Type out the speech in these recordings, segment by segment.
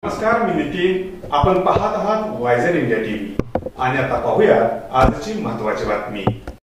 नमस्कार, मी नितीन. आपण पाहत आहात वायझर इंडिया टीव्ही आणि आता पाहूया आजची महत्त्वाची बातमी.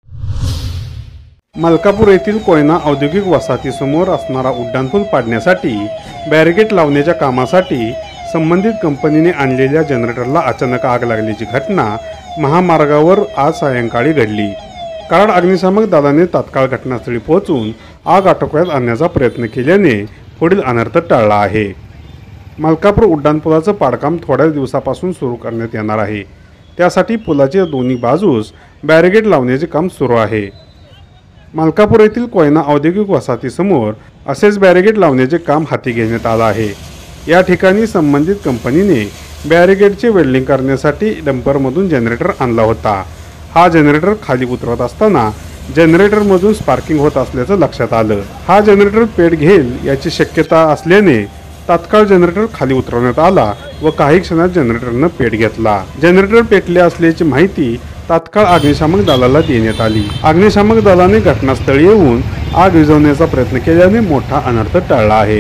मलकापूर येथील कोयना औद्योगिक वसाहतीसमोर असणारा उड्डाणपूल पाडण्यासाठी बॅरिकेड लावण्याच्या कामासाठी संबंधित कंपनीने आणलेल्या जनरेटरला अचानक आग लागल्याची घटना महामार्गावर आज सायंकाळी घडली. कराड अग्निशामक दलाने तात्काळ घटनास्थळी पोहोचून आग आटोक्यात आणण्याचा प्रयत्न केल्याने पुढील अनर्थ टळला आहे. मलकापूर उड्डाणपुलाचं पाडकाम थोड्या दिवसापासून सुरू करण्यात येणार आहे. त्यासाठी पुलाच्या दोन्ही बाजूस बॅरिकेड लावण्याचे काम सुरू आहे. मलकापूर येथील कोयना औद्योगिक वसाहतीसमोर असेच बॅरिकेड लावण्याचे काम हाती घेण्यात आलं आहे. या ठिकाणी संबंधित कंपनीने बॅरिकेडचे वेल्डिंग करण्यासाठी डंपरमधून जनरेटर आणला होता. हा जनरेटर खाली उतरत असताना जनरेटरमधून स्पार्किंग होत असल्याचं लक्षात आलं. हा जनरेटर पेट घेईल याची शक्यता असल्याने तात्काळ जनरेटर खाली उतरवण्यात आला व काही क्षणात जनरेटरनं पेट घेतला. जनरेटर पेटले असल्याची माहिती तात्काळ अग्निशामक दलाला देण्यात आली. अग्निशामक दलाने घटनास्थळी येऊन आग विझवण्याचा प्रयत्न केल्याने मोठा अनर्थ टळला आहे.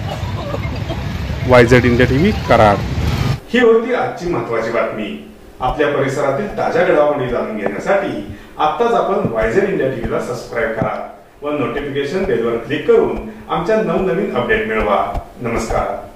वायझर इंडिया टीव्ही, कराड. ही होती आजची महत्त्वाची बातमी. आपल्या परिसरातील ताज्या घडामोडी जाणून घेण्यासाठी आत्ताच आपण वायझर इंडिया टीव्हीला सबस्क्राईब करा व नोटिफिकेशन बेलवर क्लिक करून आमच्या नवनवीन अपडेट मिळवा. नमस्कार.